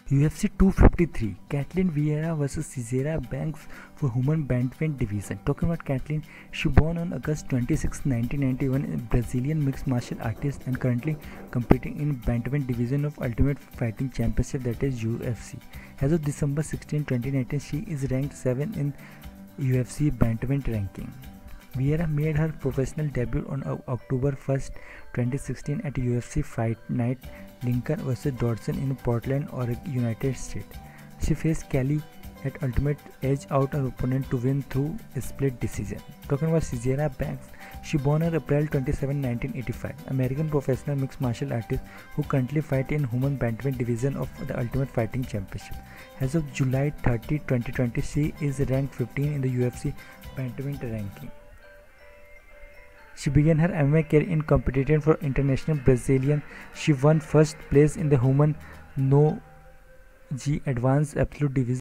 UFC 253, Kathleen Vieira vs. Cesara Banks for Women Bantamweight Division. Talking about Kathleen, she born on August 26, 1991, a Brazilian mixed martial artist and currently competing in Bantamweight Division of Ultimate Fighting Championship, that is UFC. As of December 16, 2019, she is ranked 7 in UFC Bantamweight ranking. Vieira made her professional debut on October 1st, 2016 at UFC Fight Night Lincoln vs. Dodson in Portland, Oregon, United States. She faced Kelly at Ultimate Edge out her opponent to win through a split decision. Talking about Cesara Banks, she born on April 27, 1985, American professional mixed martial artist who currently fights in Women Bantamweight Division of the Ultimate Fighting Championship. As of July 30, 2020, she is ranked 15 in the UFC Bantamweight ranking. She began her MMA career in competition for International Brazilian. She won first place in the Women No Gi Advanced Absolute Division.